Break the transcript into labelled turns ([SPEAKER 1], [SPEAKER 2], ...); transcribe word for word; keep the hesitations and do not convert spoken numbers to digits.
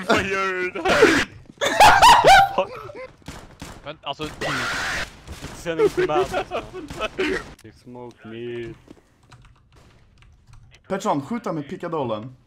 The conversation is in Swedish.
[SPEAKER 1] Vad gör du där?
[SPEAKER 2] Men alltså...
[SPEAKER 1] Sending to map. Smoke me.
[SPEAKER 3] Petron, skjuta med pickadollen.